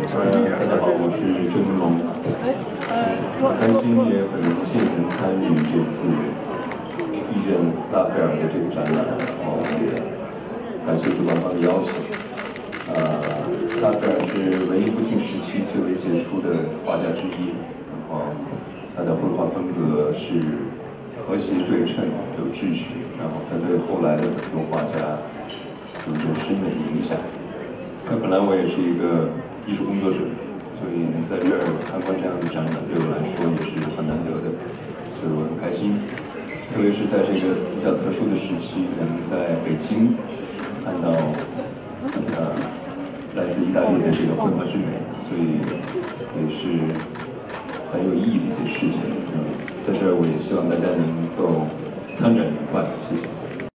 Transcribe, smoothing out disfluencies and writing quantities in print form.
大家好，我是郑文龙，很开心也很荣幸能参与这次遇见拉斐尔的这个展览，然后也感谢主办方的邀请。拉斐尔是文艺复兴时期最为杰出的画家之一，然后他的绘画风格是和谐对称、有秩序，然后他对后来的很多画家有着深远的影响。本来我也是一个艺术工作者，所以能在这儿参观这样的展览，对我来说也是很难得的，所以我很开心。特别是在这个比较特殊的时期，能在北京看到来自意大利的这个绘画之美，所以也是很有意义的一件事情。在这儿我也希望大家能够参展愉快，谢谢。